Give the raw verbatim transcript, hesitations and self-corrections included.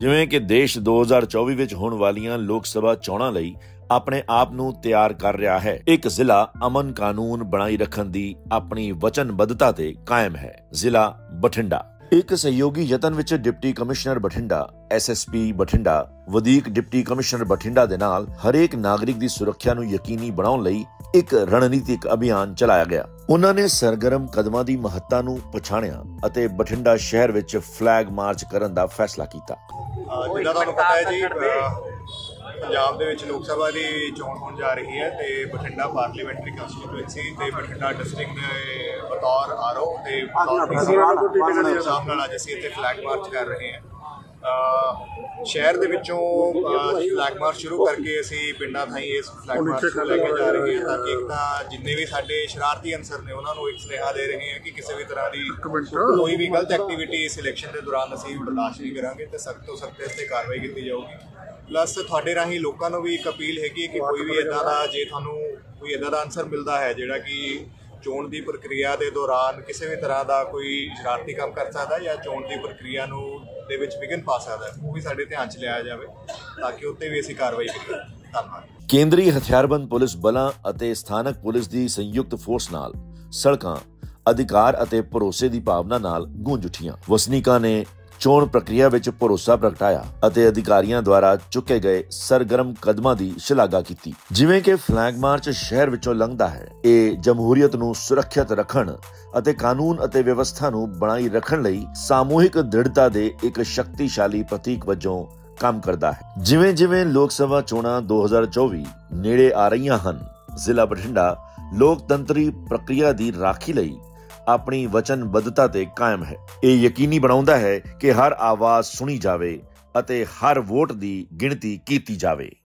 ਜਿਵੇਂ ਕਿ ਦੇਸ਼ ਦੋ ਹਜ਼ਾਰ ਚੌਵੀ ਵਿੱਚ ਹੋਣ ਵਾਲੀਆਂ ਲੋਕ ਸਭਾ ਚੋਣਾਂ ਲਈ ਆਪਣੇ ਆਪ ਨੂੰ ਤਿਆਰ ਕਰ ਰਿਹਾ ਹੈ। ਇੱਕ ਜ਼ਿਲ੍ਹਾ ਅਮਨ ਕਾਨੂੰਨ ਬਣਾਈ ਰੱਖਣ ਦੀ ਆਪਣੀ ਵਚਨਬੱਧਤਾ ਤੇ ਕਾਇਮ ਹੈ। ਜ਼ਿਲ੍ਹਾ ਬਠਿੰਡਾ ਇੱਕ ਸਹਿਯੋਗੀ ਯਤਨ ਵਿੱਚ deputy commissioner Bathinda, S S P Bathinda, ਵਧੀਕ ਡਿਪਟੀ ਕਮਿਸ਼ਨਰ ਬਠਿੰਡਾ ਦੇ ਨਾਲ ਹਰੇਕ ਨਾਗਰਿਕ ਦੀ ਸੁਰੱਖਿਆ ਨੂੰ ਯਕੀਨੀ ਬਣਾਉਣ ਲਈ ਇੱਕ ਰਣਨੀਤਿਕ ਅਭਿਆਨ ਚਲਾਇਆ ਗਿਆ। ਉਹਨਾਂ ਨੇ ਸਰਗਰਮ ਕਦਮਾਂ ਦੀ ਮਹੱਤਤਾ ਨੂੰ ਪਛਾਣਿਆ ਅਤੇ ਬਠਿੰਡਾ ਸ਼ਹਿਰ ਵਿੱਚ ਫਲੈਗ ਮਾਰਚ ਕਰਨ ਦਾ ਫੈਸਲਾ ਕੀਤਾ। ਜਿੱਦਾਂ ਤੁਹਾਨੂੰ ਪਤਾ ਹੈ ਜੀ, ਪੰਜਾਬ ਦੇ ਵਿੱਚ ਲੋਕ ਸਭਾ ਦੀ ਚੋਣ ਹੋਣ ਜਾ ਰਹੀ ਹੈ ਤੇ ਬਠਿੰਡਾ ਪਾਰਲੀਮੈਂਟਰੀ ਕੰਸਟੀਟੂਐਂਸੀ ਤੇ ਬਠਿੰਡਾ ਡਿਸਟ੍ਰਿਕਟ ਦੇ ਬਤੌਰ ਆਰਓ ਤੇ ਸਾਹਿਬ ਨਾਲ ਅੱਜ ਅਸੀਂ ਇੱਥੇ ਫਲੈਗ ਮਾਰਚ ਕਰ ਰਹੇ ਹਾਂ। ਸ਼ਹਿਰ ਦੇ ਵਿੱਚੋਂ ਫਲੈਗ ਮਾਰਚ ਸ਼ੁਰੂ ਕਰਕੇ ਅਸੀਂ ਪਿੰਡਾਂ ਥਾਈਂ ਇਸ ਫਲੈਗ ਮਾਰਚ ਨੂੰ ਲੈ ਕੇ ਜਾ ਰਹੇ ਹਾਂ ਤਾਂ ਕਿ ਇੱਕ ਤਾਂ ਜਿੰਨੇ ਵੀ ਸਾਡੇ ਸ਼ਰਾਰਤੀ ਅਨਸਰ ਨੇ ਉਹਨਾਂ ਨੂੰ ਇੱਕ ਸੁਨੇਹਾ ਦੇ ਰਹੇ ਹਾਂ ਕਿ ਕਿਸੇ ਵੀ ਤਰ੍ਹਾਂ ਦੀ ਕੋਈ ਵੀ ਗਲਤ ਐਕਟੀਵਿਟੀ ਇਸ ਇਲੈਕਸ਼ਨ ਦੇ ਦੌਰਾਨ ਅਸੀਂ ਬਰਦਾਸ਼ਤ ਨਹੀਂ ਕਰਾਂਗੇ ਤੇ ਸਖਤ ਤੋਂ ਸਖਤ ਇਸ ਤੇ ਕਾਰਵਾਈ ਕੀਤੀ ਜਾਊਗੀ। ਪਲੱਸ ਤੁਹਾਡੇ ਰਾਹੀਂ ਲੋਕਾਂ ਨੂੰ ਵੀ ਇੱਕ ਅਪੀਲ ਹੈਗੀ ਕਿ ਕੋਈ ਵੀ ਇੱਦਾਂ ਦਾ ਜੇ ਤੁਹਾਨੂੰ ਕੋਈ ਇੱਦਾਂ ਦਾ ਅਨਸਰ ਮਿਲਦਾ ਹੈ ਜਿਹੜਾ ਕਿ ਚੋਣ ਦੀ ਪ੍ਰਕਿਰਿਆ ਦੇ ਦੌਰਾਨ ਕਿਸੇ ਵੀ ਤਰ੍ਹਾਂ ਦਾ ਕੋਈ ਸ਼ਰਾਰਤੀ ਕੰਮ ਕਰ ਸਕਦਾ ਜਾਂ ਚੋਣ ਦੀ ਪ੍ਰਕਿਰਿਆ ਨੂੰ ਦੇ ਵਿੱਚ ਵਿਘਨ ਪਾ ਸਕਦਾ, ਉਹ ਵੀ ਸਾਡੇ ਧਿਆਨ 'ਚ ਲਿਆਇਆ ਜਾਵੇ ਤਾਂ ਕਿ ਉੱਤੇ ਵੀ ਅਸੀਂ ਕਾਰਵਾਈ ਕਰੀਏ। ਧੰਨਵਾਦ। ਕੇਂਦਰੀ ਹਥਿਆਰਬੰਦ ਪੁਲਿਸ ਬਲਾਂ ਅਤੇ ਸਥਾਨਕ ਪੁਲਿਸ ਦੀ ਸੰਯੁਕਤ ਫੋਰਸ ਨਾਲ ਸੜਕਾਂ ਅਧਿਕਾਰ ਅਤੇ ਭਰੋਸੇ ਦੀ ਭਾਵਨਾ ਨਾਲ ਗੂੰਜ ਉੱਠੀਆਂ। ਵਸਨੀਕਾਂ ਨੇ ਚੋਣ ਪ੍ਰਕਿਰਿਆ ਵਿੱਚ ਭਰੋਸਾ ਪ੍ਰਗਟਾਇਆ ਅਤੇ ਅਧਿਕਾਰੀਆਂ ਦੁਆਰਾ ਚੁੱਕੇ ਗਏ ਸਰਗਰਮ ਕਦਮਾਂ ਦੀ ਸ਼ਲਾਘਾ ਕੀਤੀ। ਜਿਵੇਂ ਕਿ ਫਲੈਗ ਮਾਰਚ ਸ਼ਹਿਰ ਵਿੱਚੋਂ ਲੰਘਦਾ ਹੈ, ਇਹ ਜਮਹੂਰੀਅਤ ਨੂੰ ਸੁਰੱਖਿਅਤ ਰੱਖਣ ਅਤੇ ਕਾਨੂੰਨ ਅਤੇ ਵਿਵਸਥਾ ਨੂੰ ਬਣਾਈ ਰੱਖਣ ਲਈ ਸਾਮੂਹਿਕ ਦ੍ਰਿੜਤਾ ਦੇ ਇੱਕ ਸ਼ਕਤੀਸ਼ਾਲੀ ਪ੍ਰਤੀਕ ਵਜੋਂ ਕੰਮ ਕਰਦਾ ਹੈ। ਜਿਵੇਂ ਜਿਵੇਂ ਲੋਕ ਸਭਾ ਚੋਣਾਂ ਦੋ ਹਜ਼ਾਰ ਚੌਵੀ ਨੇੜੇ ਆ ਰਹੀਆਂ ਹਨ, ਜ਼ਿਲ੍ਹਾ ਬਠਿੰਡਾ ਲੋਕਤੰਤਰੀ ਪ੍ਰਕਿਰਿਆ ਦੀ ਰਾਖੀ ਲਈ ਆਪਣੀ ਵਚਨਬੱਧਤਾ ਤੇ ਕਾਇਮ ਹੈ। ਇਹ ਯਕੀਨੀ ਬਣਾਉਂਦਾ ਹੈ ਕਿ ਹਰ ਆਵਾਜ਼ ਸੁਣੀ ਜਾਵੇ ਅਤੇ ਹਰ ਵੋਟ ਦੀ ਗਿਣਤੀ ਕੀਤੀ ਜਾਵੇ।